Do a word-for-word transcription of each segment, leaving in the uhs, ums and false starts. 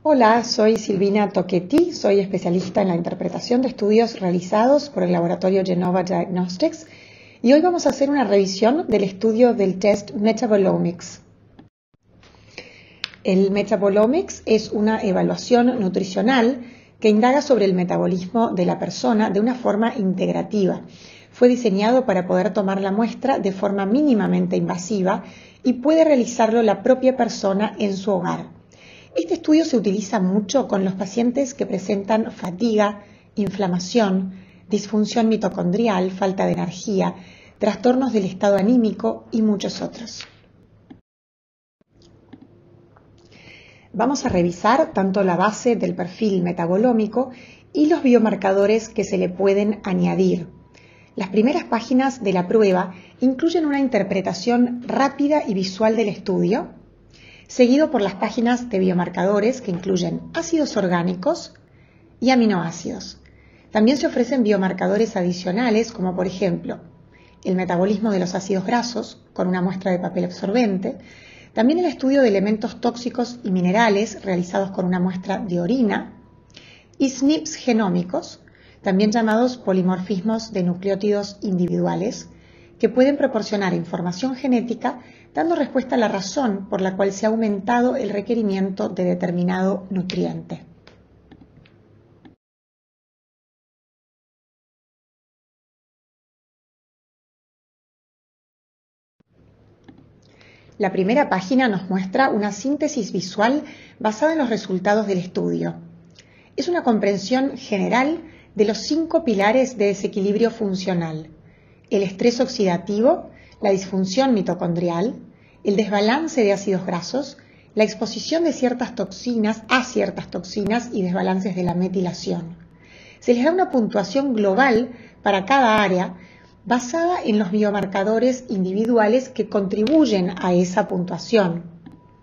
Hola, soy Silvina Tocchetti, soy especialista en la interpretación de estudios realizados por el laboratorio Genova Diagnostics y hoy vamos a hacer una revisión del estudio del test Metabolomics. El Metabolomics es una evaluación nutricional que indaga sobre el metabolismo de la persona de una forma integrativa. Fue diseñado para poder tomar la muestra de forma mínimamente invasiva y puede realizarlo la propia persona en su hogar. Este estudio se utiliza mucho con los pacientes que presentan fatiga, inflamación, disfunción mitocondrial, falta de energía, trastornos del estado anímico y muchos otros. Vamos a revisar tanto la base del perfil metabolómico y los biomarcadores que se le pueden añadir. Las primeras páginas de la prueba incluyen una interpretación rápida y visual del estudio, seguido por las páginas de biomarcadores que incluyen ácidos orgánicos y aminoácidos. También se ofrecen biomarcadores adicionales como por ejemplo el metabolismo de los ácidos grasos con una muestra de papel absorbente, también el estudio de elementos tóxicos y minerales realizados con una muestra de orina y S N Ps genómicos, también llamados polimorfismos de nucleótidos individuales, que pueden proporcionar información genética dando respuesta a la razón por la cual se ha aumentado el requerimiento de determinado nutriente. La primera página nos muestra una síntesis visual basada en los resultados del estudio. Es una comprensión general de los cinco pilares de desequilibrio funcional: el estrés oxidativo, la disfunción mitocondrial, el desbalance de ácidos grasos, la exposición de ciertas toxinas a ciertas toxinas y desbalances de la metilación. Se les da una puntuación global para cada área basada en los biomarcadores individuales que contribuyen a esa puntuación.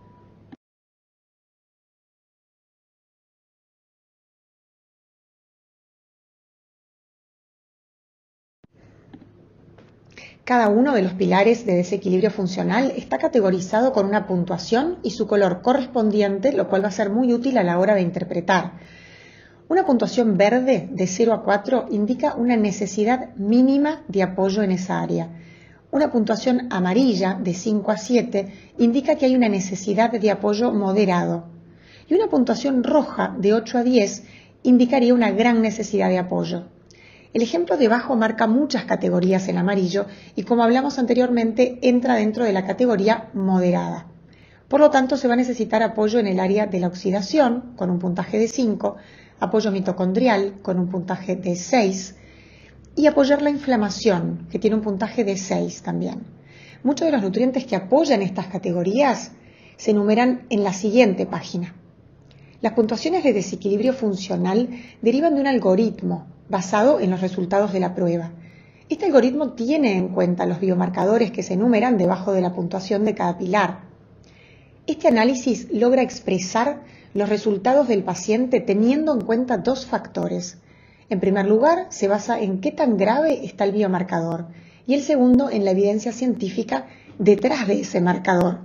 Cada uno de los pilares de desequilibrio funcional está categorizado con una puntuación y su color correspondiente, lo cual va a ser muy útil a la hora de interpretar. Una puntuación verde de cero a cuatro indica una necesidad mínima de apoyo en esa área. Una puntuación amarilla de cinco a siete indica que hay una necesidad de apoyo moderado. Y una puntuación roja de ocho a diez indicaría una gran necesidad de apoyo. El ejemplo de abajo marca muchas categorías en amarillo y, como hablamos anteriormente, entra dentro de la categoría moderada. Por lo tanto, se va a necesitar apoyo en el área de la oxidación, con un puntaje de cinco, apoyo mitocondrial, con un puntaje de seis, y apoyar la inflamación, que tiene un puntaje de seis también. Muchos de los nutrientes que apoyan estas categorías se enumeran en la siguiente página. Las puntuaciones de desequilibrio funcional derivan de un algoritmo basado en los resultados de la prueba. Este algoritmo tiene en cuenta los biomarcadores que se enumeran debajo de la puntuación de cada pilar. Este análisis logra expresar los resultados del paciente teniendo en cuenta dos factores. En primer lugar, se basa en qué tan grave está el biomarcador y el segundo en la evidencia científica detrás de ese marcador.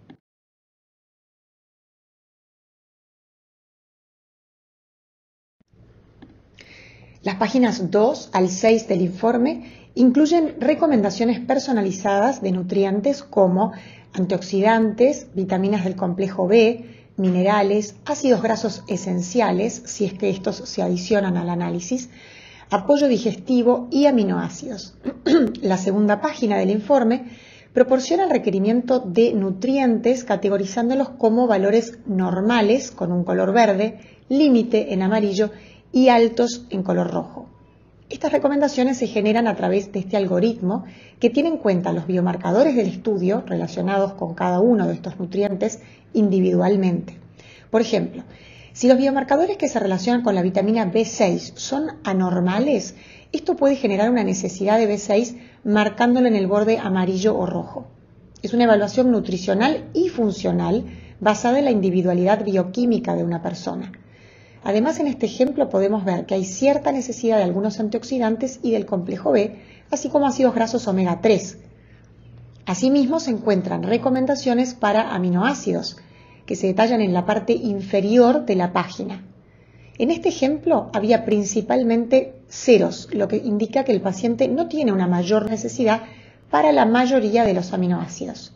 Las páginas dos al seis del informe incluyen recomendaciones personalizadas de nutrientes como antioxidantes, vitaminas del complejo B, minerales, ácidos grasos esenciales, si es que estos se adicionan al análisis, apoyo digestivo y aminoácidos. La segunda página del informe proporciona el requerimiento de nutrientes categorizándolos como valores normales con un color verde, límite en amarillo y altos en color rojo. Estas recomendaciones se generan a través de este algoritmo que tiene en cuenta los biomarcadores del estudio relacionados con cada uno de estos nutrientes individualmente. Por ejemplo, si los biomarcadores que se relacionan con la vitamina B seis son anormales, esto puede generar una necesidad de B seis marcándolo en el borde amarillo o rojo. Es una evaluación nutricional y funcional basada en la individualidad bioquímica de una persona. Además, en este ejemplo podemos ver que hay cierta necesidad de algunos antioxidantes y del complejo B, así como ácidos grasos omega tres. Asimismo, se encuentran recomendaciones para aminoácidos. que se detallan en la parte inferior de la página. En este ejemplo había principalmente ceros, lo que indica que el paciente no tiene una mayor necesidad para la mayoría de los aminoácidos.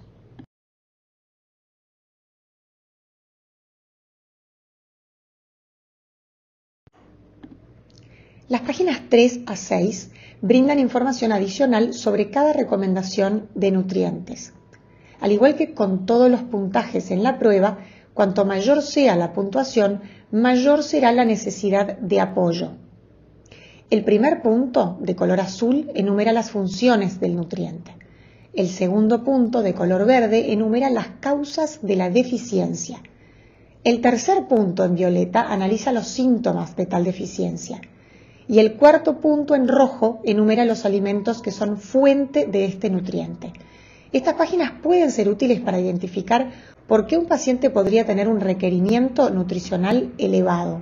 Las páginas tres a seis brindan información adicional sobre cada recomendación de nutrientes. Al igual que con todos los puntajes en la prueba, cuanto mayor sea la puntuación, mayor será la necesidad de apoyo. El primer punto, de color azul, enumera las funciones del nutriente. El segundo punto, de color verde, enumera las causas de la deficiencia. El tercer punto, en violeta, analiza los síntomas de tal deficiencia. Y el cuarto punto, en rojo, enumera los alimentos que son fuente de este nutriente. Estas páginas pueden ser útiles para identificar por qué un paciente podría tener un requerimiento nutricional elevado.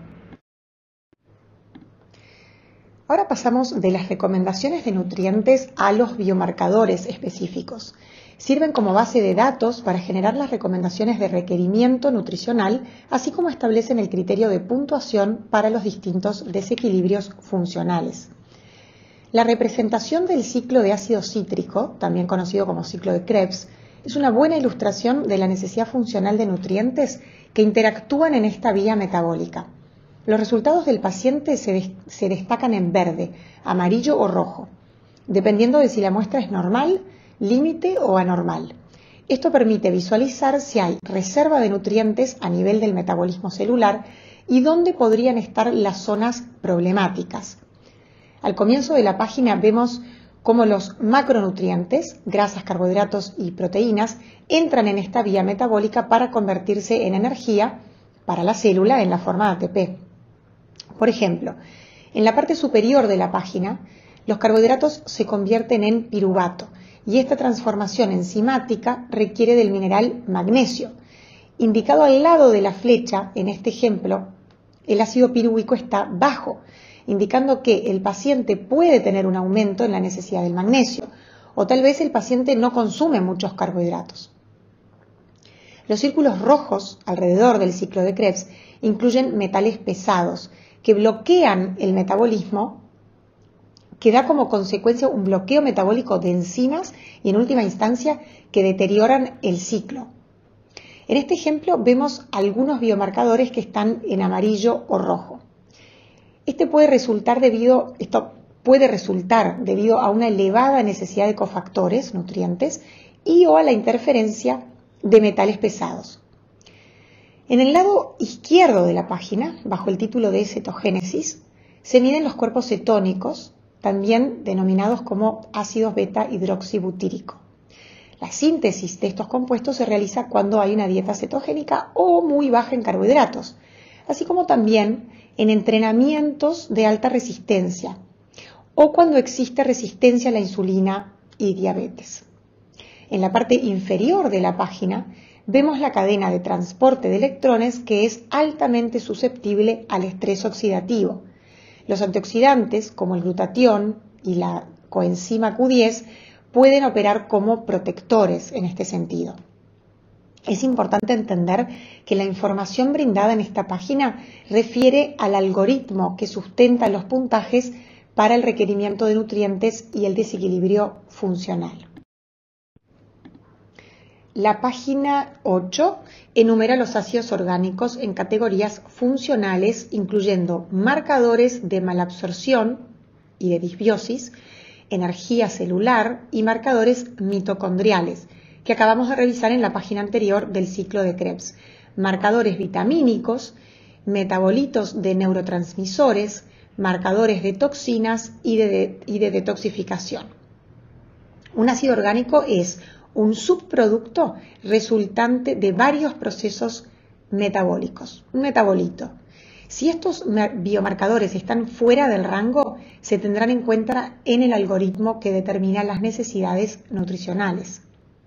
Ahora pasamos de las recomendaciones de nutrientes a los biomarcadores específicos. Sirven como base de datos para generar las recomendaciones de requerimiento nutricional, así como establecen el criterio de puntuación para los distintos desequilibrios funcionales. La representación del ciclo de ácido cítrico, también conocido como ciclo de Krebs, es una buena ilustración de la necesidad funcional de nutrientes que interactúan en esta vía metabólica. Los resultados del paciente se, des- se destacan en verde, amarillo o rojo, dependiendo de si la muestra es normal, límite o anormal. Esto permite visualizar si hay reserva de nutrientes a nivel del metabolismo celular y dónde podrían estar las zonas problemáticas. Al comienzo de la página vemos cómo los macronutrientes, grasas, carbohidratos y proteínas, entran en esta vía metabólica para convertirse en energía para la célula en la forma de A T P. Por ejemplo, en la parte superior de la página, los carbohidratos se convierten en piruvato y esta transformación enzimática requiere del mineral magnesio. Indicado al lado de la flecha, en este ejemplo, el ácido pirúvico está bajo, indicando que el paciente puede tener un aumento en la necesidad del magnesio, o tal vez el paciente no consume muchos carbohidratos. Los círculos rojos alrededor del ciclo de Krebs incluyen metales pesados que bloquean el metabolismo, que da como consecuencia un bloqueo metabólico de enzimas y en última instancia que deterioran el ciclo. En este ejemplo vemos algunos biomarcadores que están en amarillo o rojo. Este puede resultar debido, esto puede resultar debido a una elevada necesidad de cofactores, nutrientes, y o a la interferencia de metales pesados. En el lado izquierdo de la página, bajo el título de cetogénesis, se miden los cuerpos cetónicos, también denominados como ácidos beta-hidroxibutírico. La síntesis de estos compuestos se realiza cuando hay una dieta cetogénica o muy baja en carbohidratos, así como también en entrenamientos de alta resistencia o cuando existe resistencia a la insulina y diabetes. En la parte inferior de la página vemos la cadena de transporte de electrones que es altamente susceptible al estrés oxidativo. Los antioxidantes, como el glutatión y la coenzima Q diez, pueden operar como protectores en este sentido. Es importante entender que la información brindada en esta página refiere al algoritmo que sustenta los puntajes para el requerimiento de nutrientes y el desequilibrio funcional. La página ocho enumera los ácidos orgánicos en categorías funcionales, incluyendo marcadores de malabsorción y de disbiosis, energía celular y marcadores mitocondriales, que acabamos de revisar en la página anterior del ciclo de Krebs, marcadores vitamínicos, metabolitos de neurotransmisores, marcadores de toxinas y de, de, y de detoxificación. Un ácido orgánico es un subproducto resultante de varios procesos metabólicos, un metabolito. Si estos biomarcadores están fuera del rango, se tendrán en cuenta en el algoritmo que determina las necesidades nutricionales.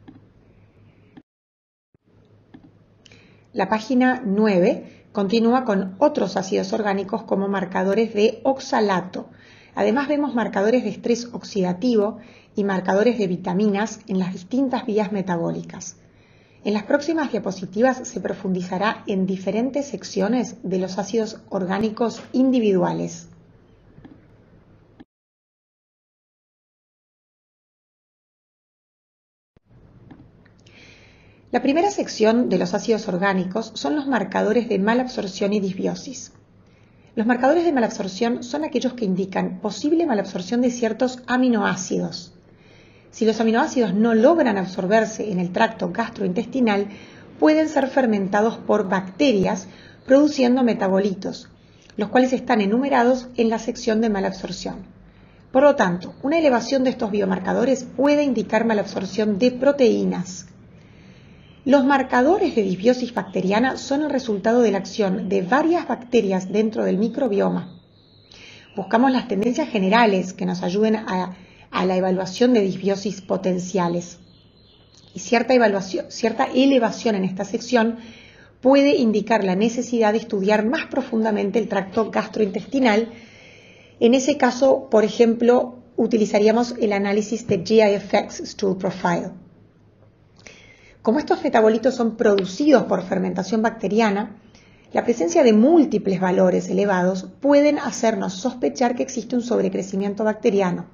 La página nueve continúa con otros ácidos orgánicos como marcadores de oxalato. Además vemos marcadores de estrés oxidativo y marcadores de vitaminas en las distintas vías metabólicas. En las próximas diapositivas se profundizará en diferentes secciones de los ácidos orgánicos individuales. La primera sección de los ácidos orgánicos son los marcadores de malabsorción y disbiosis. Los marcadores de malabsorción son aquellos que indican posible malabsorción de ciertos aminoácidos. Si los aminoácidos no logran absorberse en el tracto gastrointestinal, pueden ser fermentados por bacterias produciendo metabolitos, los cuales están enumerados en la sección de malabsorción. Por lo tanto, una elevación de estos biomarcadores puede indicar malabsorción de proteínas. Los marcadores de disbiosis bacteriana son el resultado de la acción de varias bacterias dentro del microbioma. Buscamos las tendencias generales que nos ayuden a, a la evaluación de disbiosis potenciales. Y cierta, evaluación, cierta elevación en esta sección puede indicar la necesidad de estudiar más profundamente el tracto gastrointestinal. En ese caso, por ejemplo, utilizaríamos el análisis de G I F X Stool Profile. Como estos metabolitos son producidos por fermentación bacteriana, la presencia de múltiples valores elevados pueden hacernos sospechar que existe un sobrecrecimiento bacteriano.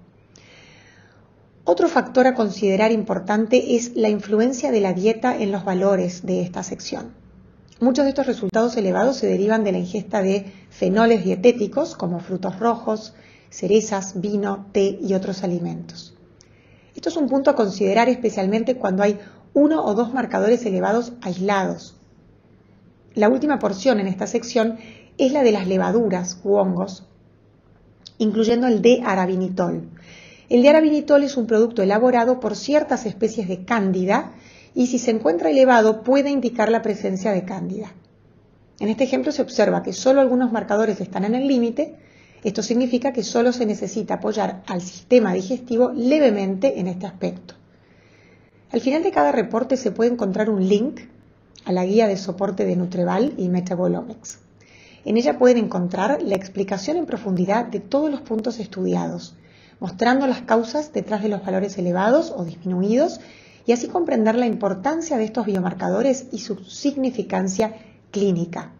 Otro factor a considerar importante es la influencia de la dieta en los valores de esta sección. Muchos de estos resultados elevados se derivan de la ingesta de fenoles dietéticos como frutos rojos, cerezas, vino, té y otros alimentos. Esto es un punto a considerar especialmente cuando hay uno o dos marcadores elevados aislados. La última porción en esta sección es la de las levaduras u hongos, incluyendo el D-arabinitol. El D-arabinitol es un producto elaborado por ciertas especies de cándida y si se encuentra elevado puede indicar la presencia de cándida. En este ejemplo se observa que solo algunos marcadores están en el límite. Esto significa que solo se necesita apoyar al sistema digestivo levemente en este aspecto. Al final de cada reporte se puede encontrar un link a la guía de soporte de Nutreval y Metabolomics. En ella pueden encontrar la explicación en profundidad de todos los puntos estudiados, mostrando las causas detrás de los valores elevados o disminuidos y así comprender la importancia de estos biomarcadores y su significancia clínica.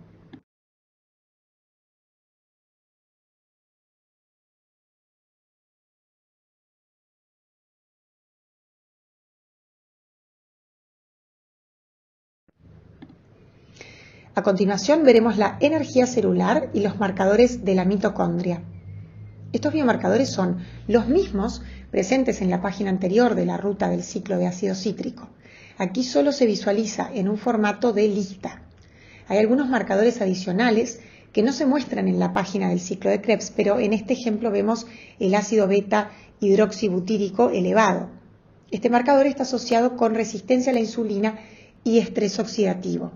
A continuación veremos la energía celular y los marcadores de la mitocondria. Estos biomarcadores son los mismos presentes en la página anterior de la ruta del ciclo de ácido cítrico. Aquí solo se visualiza en un formato de lista. Hay algunos marcadores adicionales que no se muestran en la página del ciclo de Krebs, pero en este ejemplo vemos el ácido beta hidroxibutírico elevado. Este marcador está asociado con resistencia a la insulina y estrés oxidativo.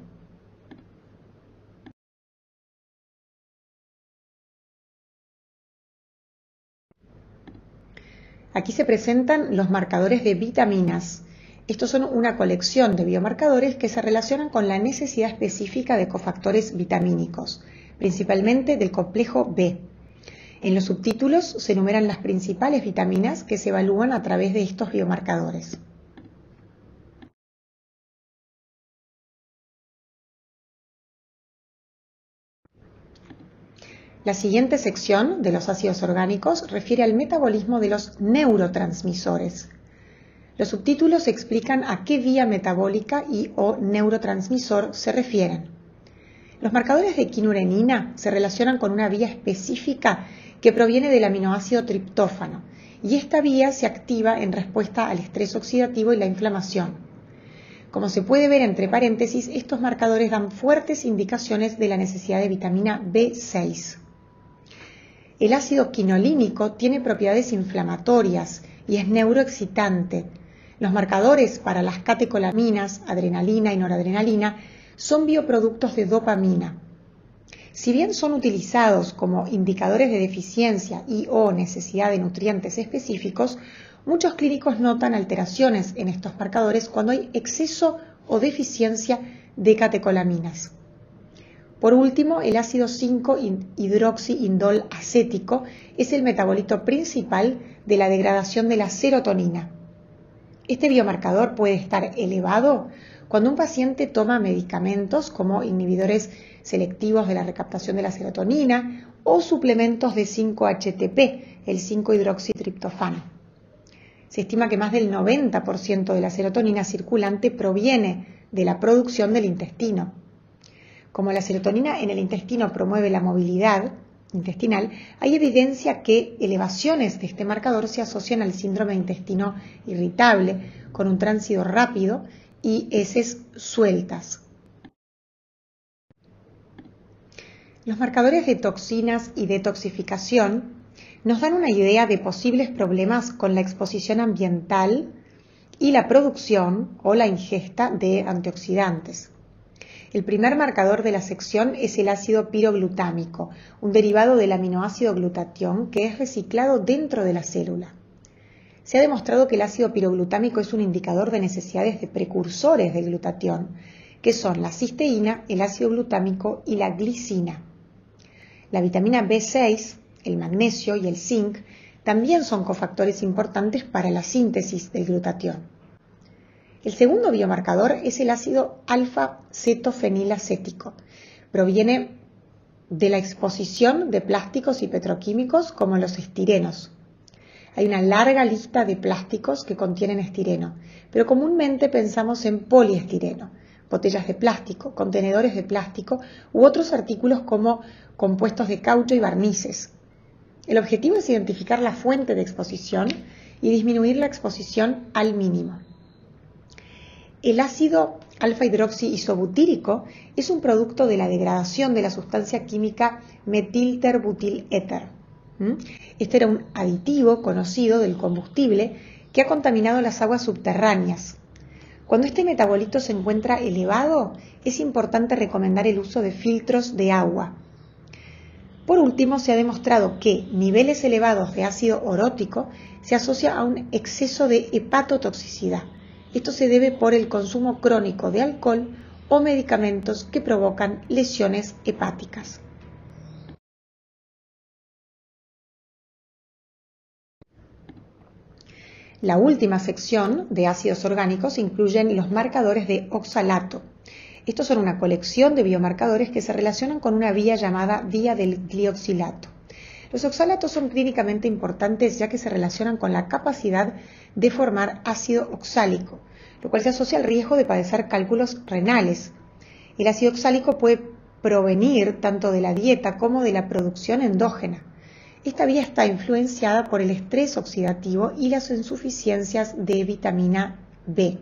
Aquí se presentan los marcadores de vitaminas. Estos son una colección de biomarcadores que se relacionan con la necesidad específica de cofactores vitamínicos, principalmente del complejo B. En los subtítulos se enumeran las principales vitaminas que se evalúan a través de estos biomarcadores. La siguiente sección de los ácidos orgánicos refiere al metabolismo de los neurotransmisores. Los subtítulos explican a qué vía metabólica y o neurotransmisor se refieren. Los marcadores de quinurenina se relacionan con una vía específica que proviene del aminoácido triptófano y esta vía se activa en respuesta al estrés oxidativo y la inflamación. Como se puede ver entre paréntesis, estos marcadores dan fuertes indicaciones de la necesidad de vitamina B seis. El ácido quinolínico tiene propiedades inflamatorias y es neuroexcitante. Los marcadores para las catecolaminas, adrenalina y noradrenalina son bioproductos de dopamina. Si bien son utilizados como indicadores de deficiencia y o necesidad de nutrientes específicos, muchos clínicos notan alteraciones en estos marcadores cuando hay exceso o deficiencia de catecolaminas. Por último, el ácido cinco hidroxiindol acético es el metabolito principal de la degradación de la serotonina. Este biomarcador puede estar elevado cuando un paciente toma medicamentos como inhibidores selectivos de la recaptación de la serotonina o suplementos de cinco H T P, el cinco hidroxitriptofano. Se estima que más del noventa por ciento de la serotonina circulante proviene de la producción del intestino. Como la serotonina en el intestino promueve la movilidad intestinal, hay evidencia que elevaciones de este marcador se asocian al síndrome de intestino irritable, con un tránsito rápido y heces sueltas. Los marcadores de toxinas y detoxificación nos dan una idea de posibles problemas con la exposición ambiental y la producción o la ingesta de antioxidantes. El primer marcador de la sección es el ácido piroglutámico, un derivado del aminoácido glutatión que es reciclado dentro de la célula. Se ha demostrado que el ácido piroglutámico es un indicador de necesidades de precursores del glutatión, que son la cisteína, el ácido glutámico y la glicina. La vitamina B seis, el magnesio y el zinc también son cofactores importantes para la síntesis del glutatión. El segundo biomarcador es el ácido alfa-cetofenilacético. Proviene de la exposición de plásticos y petroquímicos como los estirenos. Hay una larga lista de plásticos que contienen estireno, pero comúnmente pensamos en poliestireno, botellas de plástico, contenedores de plástico u otros artículos como compuestos de caucho y barnices. El objetivo es identificar la fuente de exposición y disminuir la exposición al mínimo. El ácido alfa-hidroxiisobutírico es un producto de la degradación de la sustancia química metilterbutiléter. Este era un aditivo conocido del combustible que ha contaminado las aguas subterráneas. Cuando este metabolito se encuentra elevado, es importante recomendar el uso de filtros de agua. Por último, se ha demostrado que niveles elevados de ácido orótico se asocia a un exceso de hepatotoxicidad. Esto se debe por el consumo crónico de alcohol o medicamentos que provocan lesiones hepáticas. La última sección de ácidos orgánicos incluyen los marcadores de oxalato. Estos son una colección de biomarcadores que se relacionan con una vía llamada vía del glioxilato. Los oxalatos son clínicamente importantes ya que se relacionan con la capacidad de formar ácido oxálico, lo cual se asocia al riesgo de padecer cálculos renales. El ácido oxálico puede provenir tanto de la dieta como de la producción endógena. Esta vía está influenciada por el estrés oxidativo y las insuficiencias de vitamina B.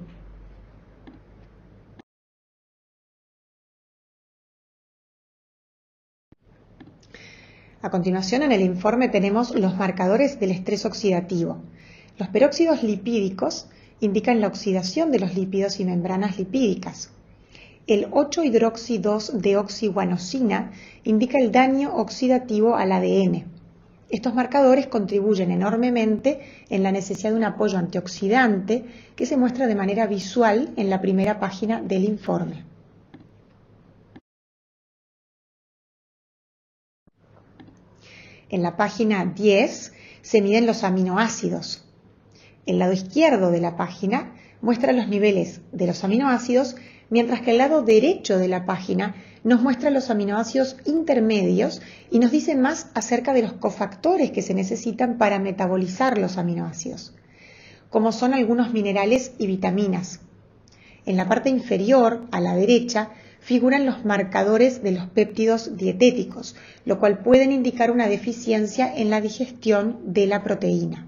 A continuación, en el informe tenemos los marcadores del estrés oxidativo. Los peróxidos lipídicos indican la oxidación de los lípidos y membranas lipídicas. El ocho hidroxi dos deoxiguanosina indica el daño oxidativo al A D N. Estos marcadores contribuyen enormemente en la necesidad de un apoyo antioxidante que se muestra de manera visual en la primera página del informe. En la página diez se miden los aminoácidos. El lado izquierdo de la página muestra los niveles de los aminoácidos, mientras que el lado derecho de la página nos muestra los aminoácidos intermedios y nos dice más acerca de los cofactores que se necesitan para metabolizar los aminoácidos, como son algunos minerales y vitaminas. En la parte inferior, a la derecha, figuran los marcadores de los péptidos dietéticos, lo cual pueden indicar una deficiencia en la digestión de la proteína.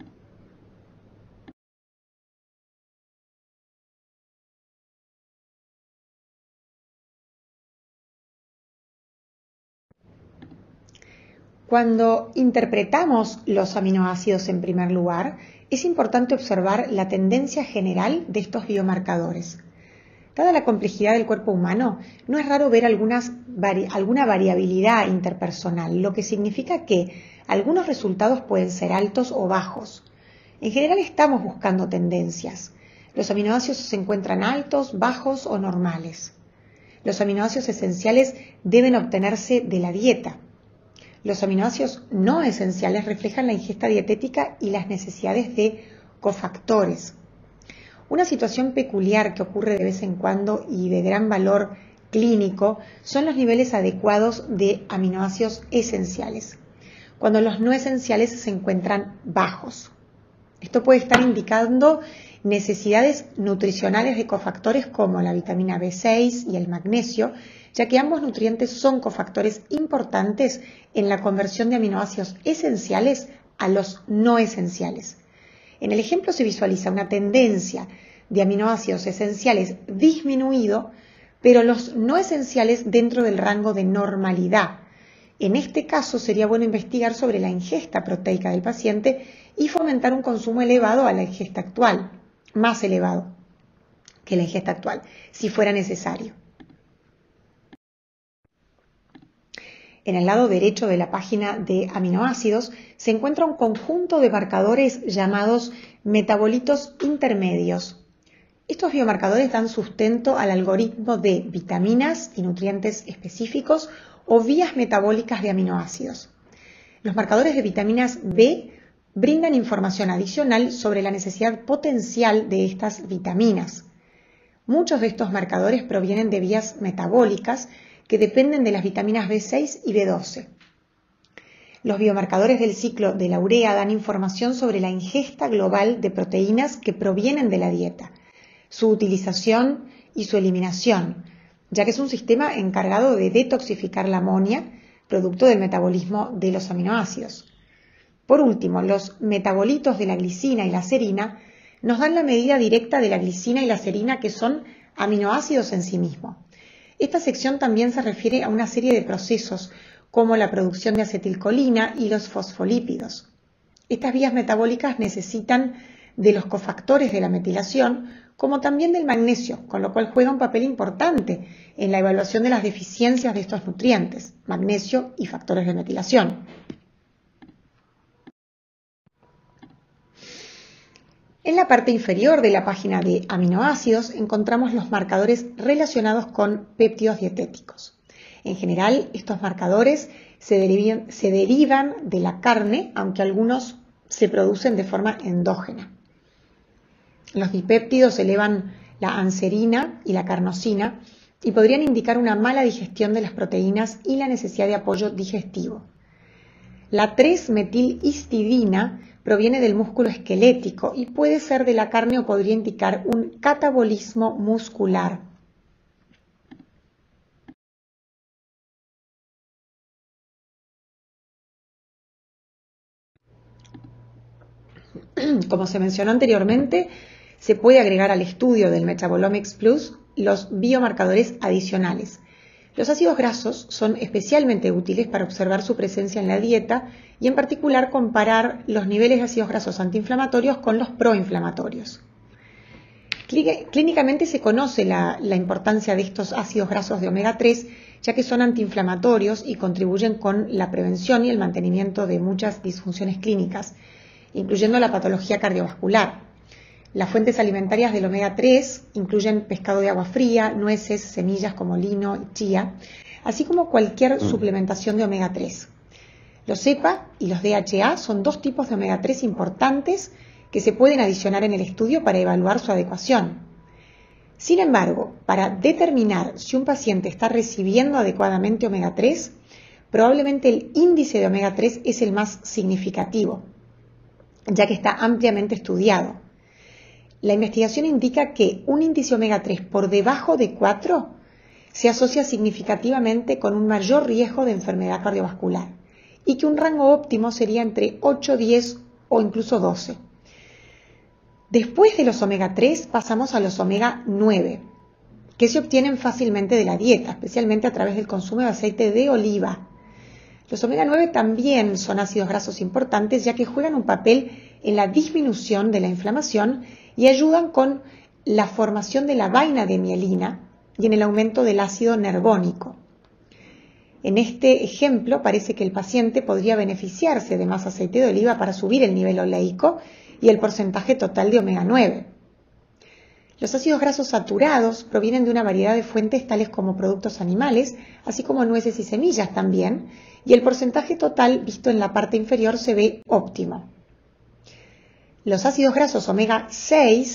Cuando interpretamos los aminoácidos en primer lugar, es importante observar la tendencia general de estos biomarcadores. Dada la complejidad del cuerpo humano, no es raro ver algunas vari- alguna variabilidad interpersonal, lo que significa que algunos resultados pueden ser altos o bajos. En general estamos buscando tendencias. Los aminoácidos se encuentran altos, bajos o normales. Los aminoácidos esenciales deben obtenerse de la dieta. Los aminoácidos no esenciales reflejan la ingesta dietética y las necesidades de cofactores. Una situación peculiar que ocurre de vez en cuando y de gran valor clínico son los niveles adecuados de aminoácidos esenciales, cuando los no esenciales se encuentran bajos. Esto puede estar indicando necesidades nutricionales de cofactores como la vitamina B seis y el magnesio, ya que ambos nutrientes son cofactores importantes en la conversión de aminoácidos esenciales a los no esenciales. En el ejemplo se visualiza una tendencia de aminoácidos esenciales disminuido, pero los no esenciales dentro del rango de normalidad. En este caso sería bueno investigar sobre la ingesta proteica del paciente y fomentar un consumo elevado a la ingesta actual, más elevado que la ingesta actual, si fuera necesario. En el lado derecho de la página de aminoácidos se encuentra un conjunto de marcadores llamados metabolitos intermedios. Estos biomarcadores dan sustento al algoritmo de vitaminas y nutrientes específicos o vías metabólicas de aminoácidos. Los marcadores de vitaminas B brindan información adicional sobre la necesidad potencial de estas vitaminas. Muchos de estos marcadores provienen de vías metabólicas que dependen de las vitaminas B seis y B doce. Los biomarcadores del ciclo de la urea dan información sobre la ingesta global de proteínas que provienen de la dieta, su utilización y su eliminación, ya que es un sistema encargado de detoxificar la amonia, producto del metabolismo de los aminoácidos. Por último, los metabolitos de la glicina y la serina nos dan la medida directa de la glicina y la serina, que son aminoácidos en sí mismos. Esta sección también se refiere a una serie de procesos como la producción de acetilcolina y los fosfolípidos. Estas vías metabólicas necesitan de los cofactores de la metilación, como también del magnesio, con lo cual juega un papel importante en la evaluación de las deficiencias de estos nutrientes, magnesio y factores de metilación. En la parte inferior de la página de aminoácidos encontramos los marcadores relacionados con péptidos dietéticos. En general, estos marcadores se derivan, se derivan de la carne, aunque algunos se producen de forma endógena. Los dipéptidos elevan la anserina y la carnosina y podrían indicar una mala digestión de las proteínas y la necesidad de apoyo digestivo. La tres metilhistidina proviene del músculo esquelético y puede ser de la carne o podría indicar un catabolismo muscular. Como se mencionó anteriormente, se puede agregar al estudio del Metabolomics Plus los biomarcadores adicionales. Los ácidos grasos son especialmente útiles para observar su presencia en la dieta y en particular comparar los niveles de ácidos grasos antiinflamatorios con los proinflamatorios. Clínicamente se conoce la, la importancia de estos ácidos grasos de omega tres, ya que son antiinflamatorios y contribuyen con la prevención y el mantenimiento de muchas disfunciones clínicas, incluyendo la patología cardiovascular. Las fuentes alimentarias del omega tres incluyen pescado de agua fría, nueces, semillas como lino y chía, así como cualquier suplementación de omega tres. Los EPA y los D H A son dos tipos de omega tres importantes que se pueden adicionar en el estudio para evaluar su adecuación. Sin embargo, para determinar si un paciente está recibiendo adecuadamente omega tres, probablemente el índice de omega tres es el más significativo, ya que está ampliamente estudiado. La investigación indica que un índice omega tres por debajo de cuatro se asocia significativamente con un mayor riesgo de enfermedad cardiovascular y que un rango óptimo sería entre ocho, diez o incluso doce. Después de los omega tres pasamos a los omega nueve, que se obtienen fácilmente de la dieta, especialmente a través del consumo de aceite de oliva. Los omega nueve también son ácidos grasos importantes, ya que juegan un papel en la disminución de la inflamación y ayudan con la formación de la vaina de mielina y en el aumento del ácido nervónico. En este ejemplo parece que el paciente podría beneficiarse de más aceite de oliva para subir el nivel oleico y el porcentaje total de omega nueve. Los ácidos grasos saturados provienen de una variedad de fuentes tales como productos animales, así como nueces y semillas también, y el porcentaje total visto en la parte inferior se ve óptimo. Los ácidos grasos omega seis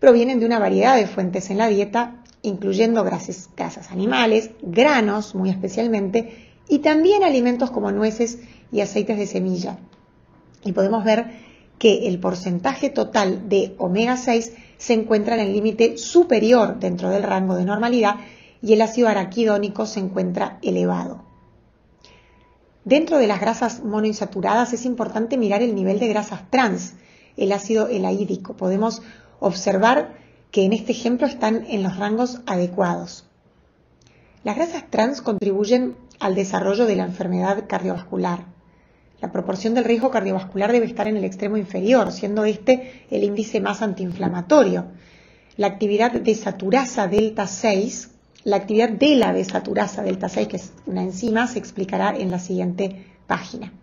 provienen de una variedad de fuentes en la dieta, incluyendo grasas, grasas animales, granos muy especialmente, y también alimentos como nueces y aceites de semilla. Y podemos ver que el porcentaje total de omega seis se encuentra en el límite superior dentro del rango de normalidad y el ácido araquidónico se encuentra elevado. Dentro de las grasas monoinsaturadas es importante mirar el nivel de grasas trans, el ácido elaídico. Podemos observar que en este ejemplo están en los rangos adecuados. Las grasas trans contribuyen al desarrollo de la enfermedad cardiovascular. La proporción del riesgo cardiovascular debe estar en el extremo inferior, siendo este el índice más antiinflamatorio. La actividad desaturasa delta seis, la actividad de la desaturasa delta seis, que es una enzima, se explicará en la siguiente página.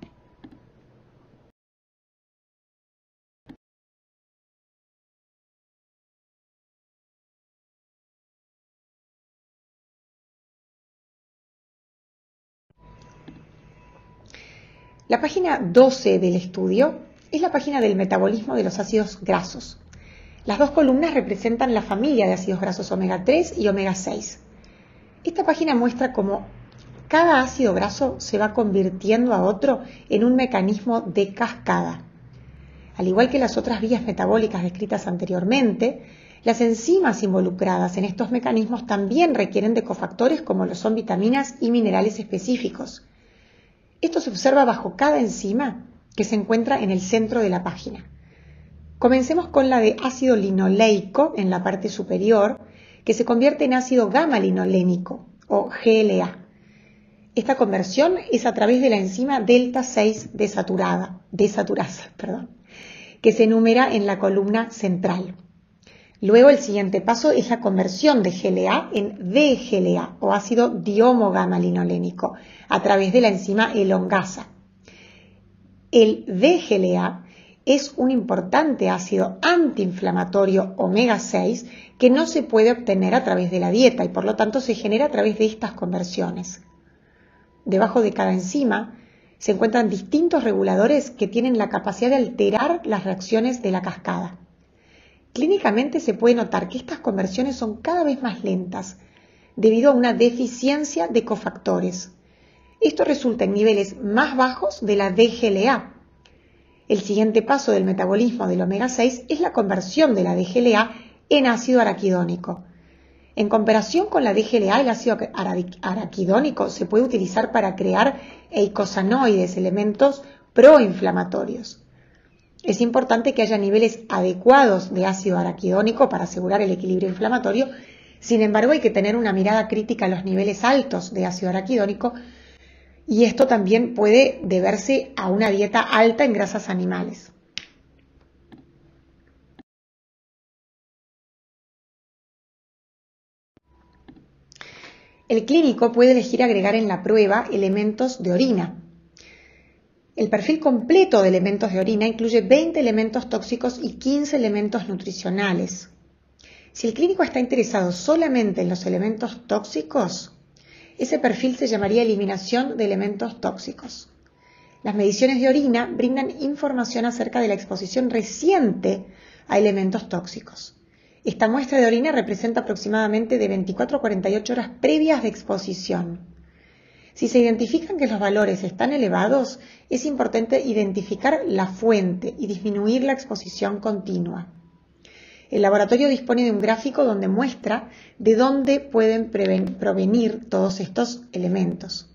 La página doce del estudio es la página del metabolismo de los ácidos grasos. Las dos columnas representan la familia de ácidos grasos omega tres y omega seis. Esta página muestra cómo cada ácido graso se va convirtiendo a otro en un mecanismo de cascada. Al igual que las otras vías metabólicas descritas anteriormente, las enzimas involucradas en estos mecanismos también requieren de cofactores como lo son vitaminas y minerales específicos. Esto se observa bajo cada enzima que se encuentra en el centro de la página. Comencemos con la de ácido linoleico en la parte superior, que se convierte en ácido gamma-linolénico o G L A. Esta conversión es a través de la enzima delta seis desaturada, desaturasa, perdón, que se enumera en la columna central. Luego el siguiente paso es la conversión de G L A en D G L A o ácido diomo-gamma-linolénico a través de la enzima elongasa. El D G L A es un importante ácido antiinflamatorio omega seis que no se puede obtener a través de la dieta y por lo tanto se genera a través de estas conversiones. Debajo de cada enzima se encuentran distintos reguladores que tienen la capacidad de alterar las reacciones de la cascada. Clínicamente se puede notar que estas conversiones son cada vez más lentas debido a una deficiencia de cofactores. Esto resulta en niveles más bajos de la D G L A. El siguiente paso del metabolismo del omega seis es la conversión de la D G L A en ácido araquidónico. En comparación con la D G L A, el ácido araquidónico se puede utilizar para crear eicosanoides, elementos proinflamatorios. Es importante que haya niveles adecuados de ácido araquidónico para asegurar el equilibrio inflamatorio. Sin embargo, hay que tener una mirada crítica a los niveles altos de ácido araquidónico y esto también puede deberse a una dieta alta en grasas animales. El clínico puede elegir agregar en la prueba elementos de orina. El perfil completo de elementos de orina incluye veinte elementos tóxicos y quince elementos nutricionales. Si el clínico está interesado solamente en los elementos tóxicos, ese perfil se llamaría eliminación de elementos tóxicos. Las mediciones de orina brindan información acerca de la exposición reciente a elementos tóxicos. Esta muestra de orina representa aproximadamente de veinticuatro a cuarenta y ocho horas previas de exposición. Si se identifican que los valores están elevados, es importante identificar la fuente y disminuir la exposición continua. El laboratorio dispone de un gráfico donde muestra de dónde pueden provenir todos estos elementos.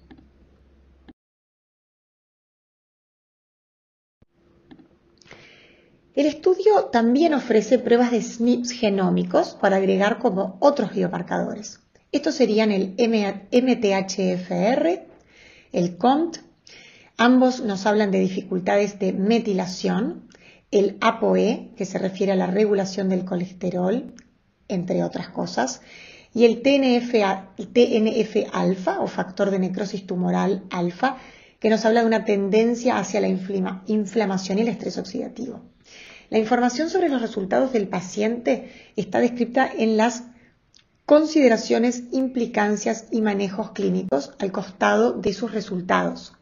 El estudio también ofrece pruebas de S N Ps genómicos para agregar como otros biomarcadores. Estos serían el M T H F R, el C O M T, ambos nos hablan de dificultades de metilación, el A P O E, que se refiere a la regulación del colesterol, entre otras cosas, y el T N F alfa o factor de necrosis tumoral alfa, que nos habla de una tendencia hacia la inflamación y el estrés oxidativo. La información sobre los resultados del paciente está descrita en las consideraciones, implicancias y manejos clínicos al costado de sus resultados.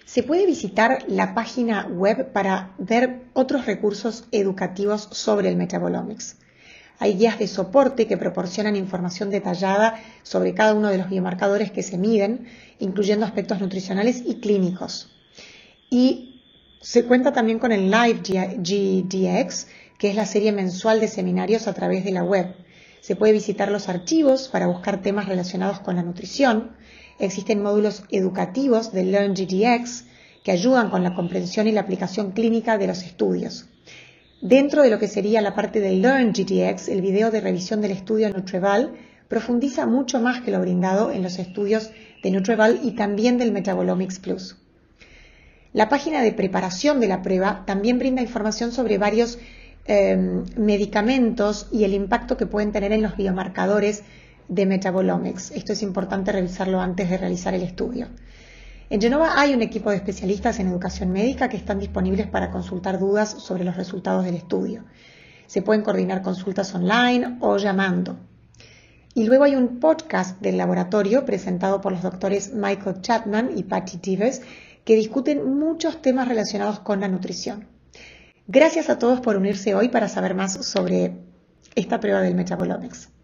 Se puede visitar la página web para ver otros recursos educativos sobre el Metabolomics. Hay guías de soporte que proporcionan información detallada sobre cada uno de los biomarcadores que se miden, incluyendo aspectos nutricionales y clínicos. Y se cuenta también con el Live G D X, que es la serie mensual de seminarios a través de la web. Se puede visitar los archivos para buscar temas relacionados con la nutrición. Existen módulos educativos de Learn G D X que ayudan con la comprensión y la aplicación clínica de los estudios. Dentro de lo que sería la parte de Learn G D X, el video de revisión del estudio Nutreval profundiza mucho más que lo brindado en los estudios de Nutreval y también del Metabolomics Plus. La página de preparación de la prueba también brinda información sobre varios eh, medicamentos y el impacto que pueden tener en los biomarcadores de Metabolomics. Esto es importante revisarlo antes de realizar el estudio. En Genova hay un equipo de especialistas en educación médica que están disponibles para consultar dudas sobre los resultados del estudio. Se pueden coordinar consultas online o llamando. Y luego hay un podcast del laboratorio presentado por los doctores Michael Chapman y Patty Dives que discuten muchos temas relacionados con la nutrición. Gracias a todos por unirse hoy para saber más sobre esta prueba del Metabolomics.